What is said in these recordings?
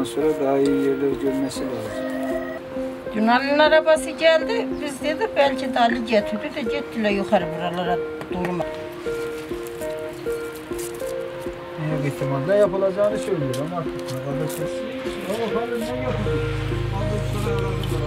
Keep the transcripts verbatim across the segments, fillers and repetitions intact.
Bundan sonra daha iyi yerler görmesi lazım. Dün Ali'nin arabası geldi, biz dedik belki de Ali getirdi de gittiler yukarı buralara durma. Büyük ihtimalle yapılacağını söylüyor ama arkadaşlar. Ama bakalım ne yapacak? Ondan sonra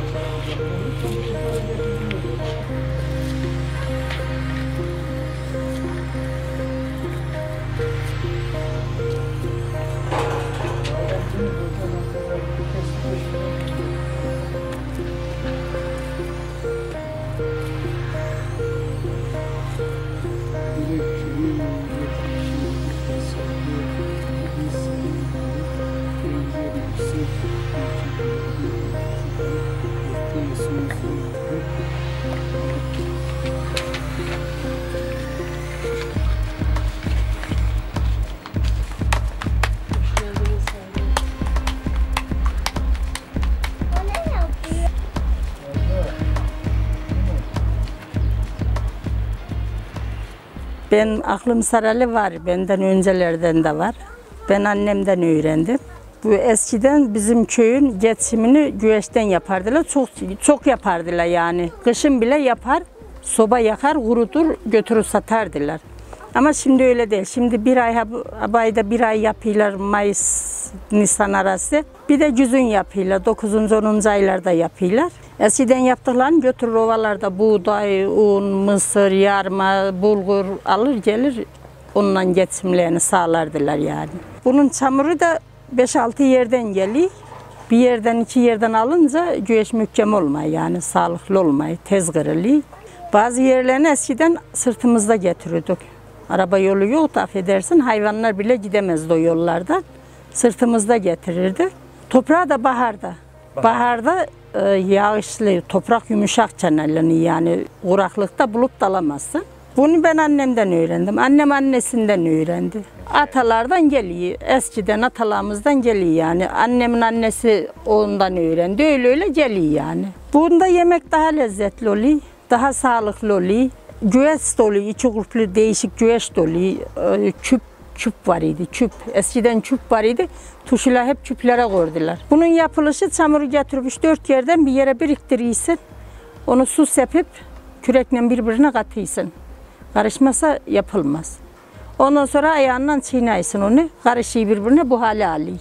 Ben aklım saralı var, benden öncelerden de var. Ben annemden öğrendim. Bu eskiden bizim köyün geçimini güveçten yapardılar, çok çok yapardılar yani. Kışın bile yapar, soba yakar, kurutur, götürür satardılar. Ama şimdi öyle değil. Şimdi bir ay, ayda bir ay yapıyorlar Mayıs, Nisan arası. Bir de güzün yapıyorlar, dokuzuncu onuncu aylarda yapıyorlar. Eskiden yaptıklarını götürür ovalarda buğday, un, mısır, yarma, bulgur alır gelir. Onunla geçimlerini sağlardılar yani. Bunun çamuru da beş altı yerden geliyor. Bir yerden iki yerden alınca güveç mükemmel olmuyor yani sağlıklı olmuyor, tez kırılıyor. Bazı yerlerini eskiden sırtımızda getirirdik. Araba yolu yoktu affedersin, hayvanlar bile gidemezdi o yollardan. Sırtımızda getirirdi. Toprağı da baharda. Baharda e, yağışlı, toprak yumuşak çanelini yani kuraklıkta bulup dalamazsın. Bunu ben annemden öğrendim. Annem annesinden öğrendi. Atalardan geliyor. Eskiden atalarımızdan geliyor yani. Annemin annesi ondan öğrendi. Öyle öyle geliyor yani. Bunda yemek daha lezzetli oluyor. Daha sağlıklı oluyor. Güveç doluyor. İçi kurplu değişik güveç doluyor. Küp, küp var idi. Küp. Eskiden küp var idi. Tuşlar hep küplere koydular. Bunun yapılışı çamuru getirip üç dört yerden bir yere biriktiriyorsun. Onu su sepip kürekle birbirine katıyorsun. Karışmasa yapılmaz. Ondan sonra ayağından çiğneysin onu. Karışıyı birbirine bu hale alıyor.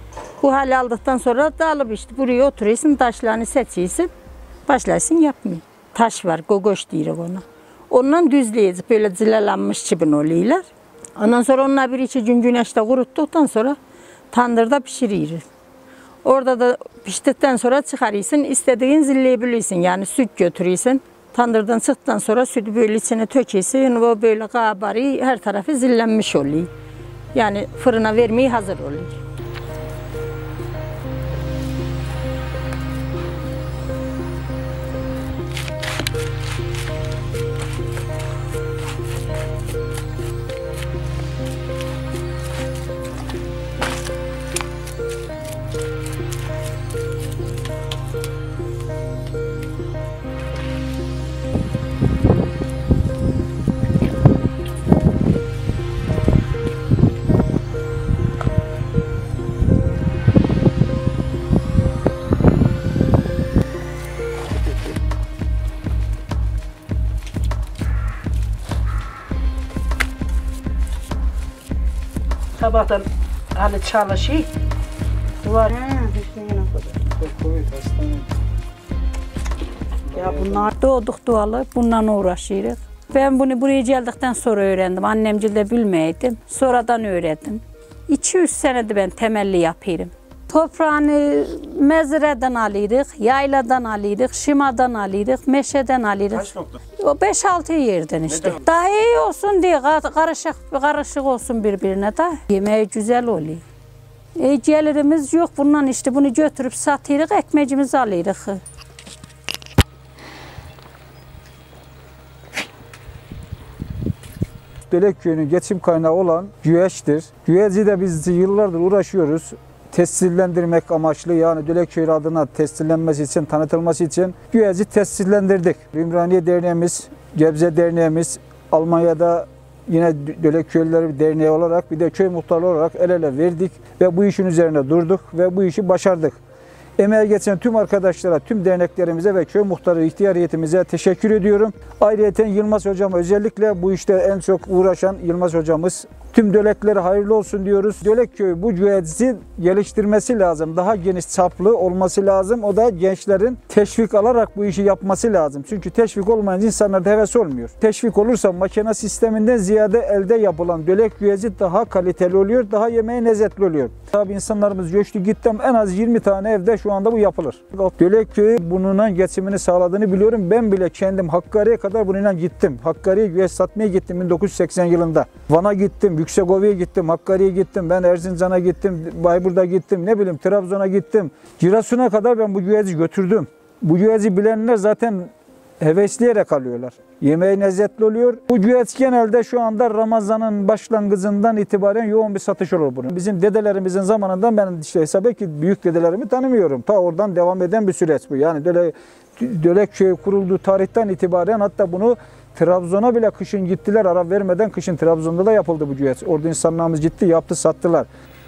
Bu hale aldıktan sonra da alıp işte buraya oturuyorsun. Taşlarını seçiyorsun. Başlarsın yapmıyor. Taş var. Gogoş diyoruz ona. Ondan düzleyeceğiz. Böyle zilalanmış çibin oluyorlar. Ondan sonra onlar bir iki gün güneşte kuruttuktan sonra tandırda pişiriyoruz. Orada da piştikten sonra çıkarıyorsun. İstediğin zilleyebilirsin. Yani süt götürüyorsun. Tandırdan çıktıktan sonra sütü böyle içine töküyorsun. O böyle kabarıyor. Her tarafı zillenmiş oluyor. Yani fırına vermeye hazır oluyor. Sabahtan hani çalışıyor. Duvar. Ya bunlar doğduk doğalı, bununla uğraşıyoruz. Ben bunu buraya geldikten sonra öğrendim. Annemcilde bilmeydim. Sonradan öğrendim. iki yüz senedir ben temelli yapıyorum. Toprağını mezreden alırız, yayladan alırız, şimadan alırız, meşeden alırız. Kaç nokta? O beş altı yerden işte. Neden? Daha iyi olsun diye, karışık karışık olsun birbirine de. Yemeği güzel oluyor. E, gelirimiz yok bundan işte bunu götürüp satırız, ekmeğimizi alırız. Dölek köyünün geçim kaynağı olan güveçtir. Güveci de biz yıllardır uğraşıyoruz. Tescillendirmek amaçlı yani Dölek köyü adına tescillenmesi için, tanıtılması için güveci tescillendirdik. Ümraniye Derneğimiz, Gebze Derneğimiz, Almanya'da yine Dölek Köylüleri Derneği olarak bir de köy muhtarı olarak el ele verdik ve bu işin üzerine durduk ve bu işi başardık. Emeğe geçen tüm arkadaşlara, tüm derneklerimize ve köy muhtarı ihtiyar heyetimize teşekkür ediyorum. Ayrıca Yılmaz Hocam, özellikle bu işte en çok uğraşan Yılmaz Hocamız. Tüm Döleklere hayırlı olsun diyoruz. Dölek Köyü bu güveci geliştirmesi lazım. Daha geniş çaplı olması lazım. O da gençlerin teşvik alarak bu işi yapması lazım. Çünkü teşvik olmayınca insanlarda heves olmuyor. Teşvik olursa makine sisteminden ziyade elde yapılan dölek güveci daha kaliteli oluyor. Daha yemeğe lezzetli oluyor. Tabii insanlarımız göçtü gitti ama en az yirmi tane evde şu anda bu yapılır. Dölek Köyü bununla geçimini sağladığını biliyorum. Ben bile kendim Hakkari'ye kadar bununla gittim. Hakkari'ye güveç satmaya gittim bin dokuz yüz seksen yılında. Van'a gittim. Yüksekova'ya gittim, Hakkari'ye gittim, ben Erzincan'a gittim, Bayburt'a gittim, ne bileyim Trabzon'a gittim. Giresun'a kadar ben bu güveci götürdüm. Bu güveci bilenler zaten hevesleyerek alıyorlar. Yemeği lezzetli oluyor. Bu güveç genelde şu anda Ramazan'ın başlangıcından itibaren yoğun bir satış olur bunun. Bizim dedelerimizin zamanından ben işte hesap ki büyük dedelerimi tanımıyorum. Ta oradan devam eden bir süreç bu. Yani Dölek, Dölek Köyü kurulduğu tarihten itibaren hatta bunu Trabzon'a bile kışın gittiler, ara vermeden kışın Trabzon'da da yapıldı bu güveç. Orada insanlarımız gitti, yaptı, sattılar.